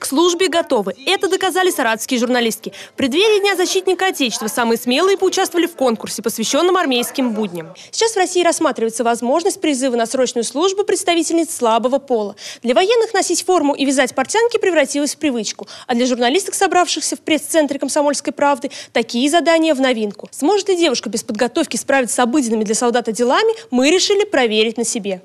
К службе готовы. Это доказали саратовские журналистки. В преддверии Дня защитника Отечества самые смелые поучаствовали в конкурсе, посвященном армейским будням. Сейчас в России рассматривается возможность призыва на срочную службу представительниц слабого пола. Для военных носить форму и вязать портянки превратилось в привычку. А для журналисток, собравшихся в пресс-центре «Комсомольской правды», такие задания в новинку. Сможет ли девушка без подготовки справиться с обыденными для солдата делами, мы решили проверить на себе.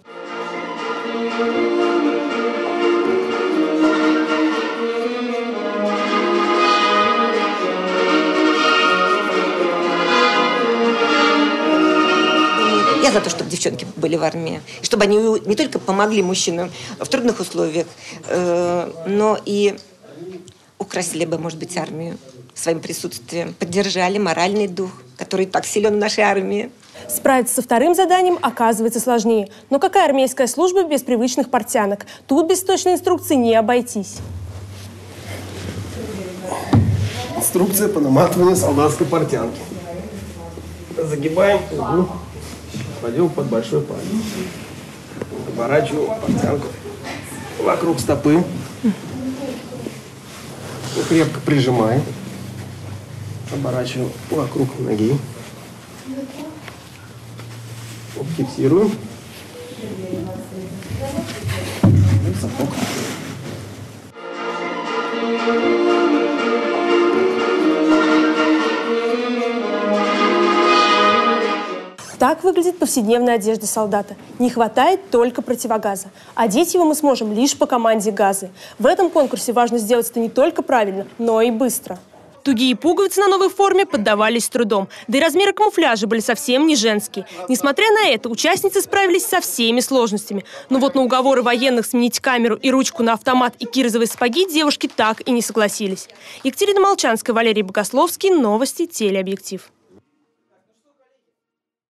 Я за то, чтобы девчонки были в армии. И чтобы они не только помогли мужчинам в трудных условиях, но и украсили бы, может быть, армию своим присутствием. Поддержали моральный дух, который так силен в нашей армии. Справиться со вторым заданием оказывается сложнее. Но какая армейская служба без привычных портянок? Тут без точной инструкции не обойтись. Инструкция по наматыванию солдатской портянки. Загибаем угол, кладем под большой палец. Оборачиваем портянку вокруг стопы. Крепко прижимаем. Оборачиваем вокруг ноги. Фиксируем. Сапог. Так выглядит повседневная одежда солдата. Не хватает только противогаза. Одеть его мы сможем лишь по команде «Газы». В этом конкурсе важно сделать это не только правильно, но и быстро. Тугие пуговицы на новой форме поддавались с трудом. Да и размеры камуфляжа были совсем не женские. Несмотря на это, участницы справились со всеми сложностями. Но вот на уговоры военных сменить камеру и ручку на автомат и кирзовые сапоги девушки так и не согласились. Екатерина Молчанская, Валерий Богословский. Новости. Телеобъектив.